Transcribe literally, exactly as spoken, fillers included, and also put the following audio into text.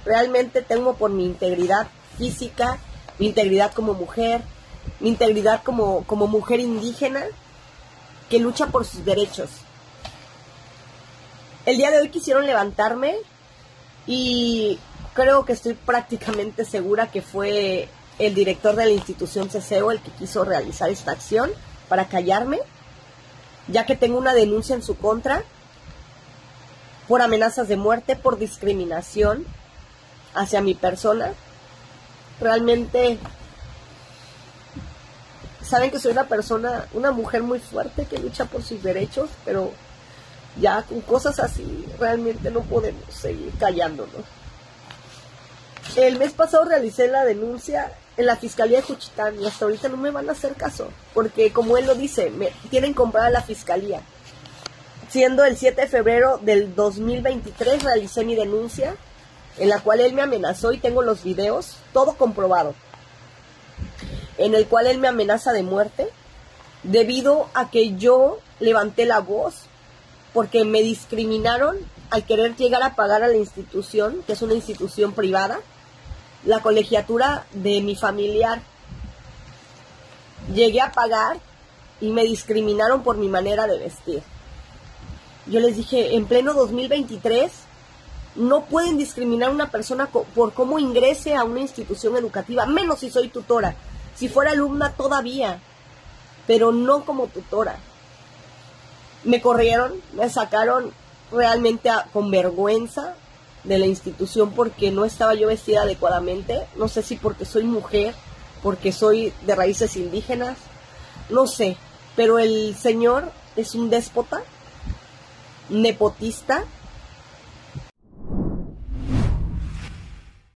Realmente temo por mi integridad física, mi integridad como mujer, mi integridad como, como mujer indígena que lucha por sus derechos. El día de hoy quisieron levantarme y creo que estoy prácticamente segura que fue el director de la institución CESEO el que quiso realizar esta acción para callarme, ya que tengo una denuncia en su contra por amenazas de muerte, por discriminación hacia mi persona. Realmente saben que soy una persona, una mujer muy fuerte que lucha por sus derechos, pero ya con cosas así realmente no podemos seguir callándonos. El mes pasado realicé la denuncia en la Fiscalía de Juchitán y hasta ahorita no me van a hacer caso, porque como él lo dice, me tienen comprada la Fiscalía. Siendo el siete de febrero del dos mil veintitrés realicé mi denuncia, en la cual él me amenazó y tengo los videos, todo comprobado, en el cual él me amenaza de muerte, debido a que yo levanté la voz, porque me discriminaron al querer llegar a pagar a la institución, que es una institución privada, la colegiatura de mi familiar. Llegué a pagar y me discriminaron por mi manera de vestir. Yo les dije, en pleno dos mil veintitrés, no pueden discriminar a una persona por cómo ingrese a una institución educativa, menos si soy tutora. Si fuera alumna todavía, pero no como tutora. Me corrieron, me sacaron realmente a, con vergüenza de la institución porque no estaba yo vestida adecuadamente. No sé si porque soy mujer, porque soy de raíces indígenas, no sé. Pero el señor es un déspota, nepotista,